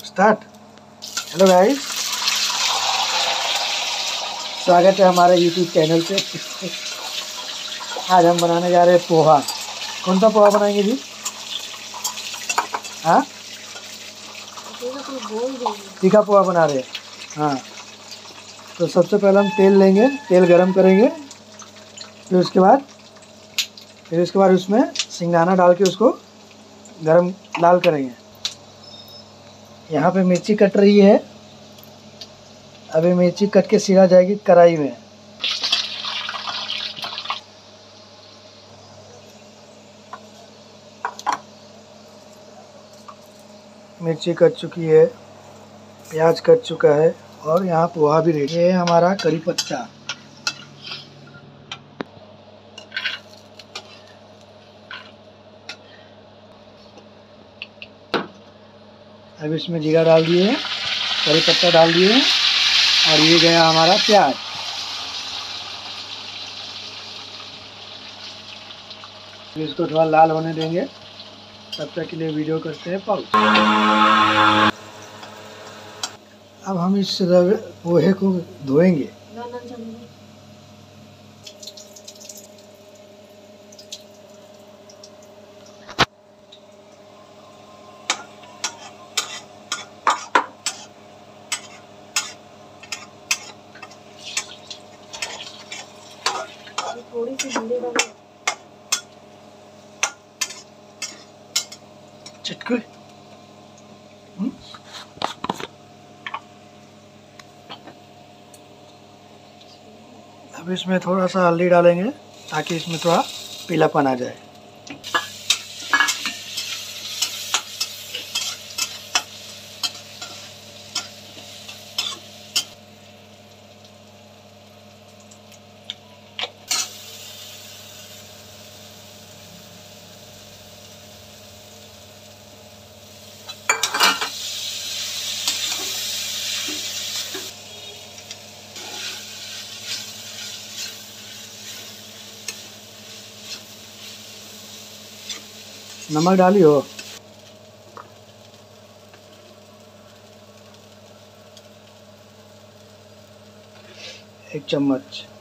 Start. Hello guys, स्वागत है हमारे यूट्यूब चैनल पे। आज हम बनाने जा रहे हैं पोहा। कौन सा पोहा बनाएंगे जी? हाँ, तीखा पोहा बना रहे हैं। हाँ, तो सबसे पहले हम तेल लेंगे, तेल गरम करेंगे। फिर उसके बाद उसमें सिंगाना डाल के उसको गरम लाल करेंगे। यहाँ पे मिर्ची कट रही है, अभी मिर्ची कट के सिरा जाएगी कढ़ाई में। मिर्ची कट चुकी है, प्याज कट चुका है और यहाँ पोहा भी रेडी है। हमारा करी पत्ता, अब इसमें जीरा डाल दिए, करी पत्ता डाल दिए और ये गया हमारा प्याज। इसको थोड़ा लाल होने देंगे, तब तक के लिए वीडियो करते हैं पॉज। अब हम इस पोहे को धोएंगे। थोड़ी सी हल्दी डालो, चटके। अब इसमें थोड़ा सा हल्दी डालेंगे ताकि इसमें थोड़ा पीलापन आ जाए। नमक डालियो, 1 चम्मच।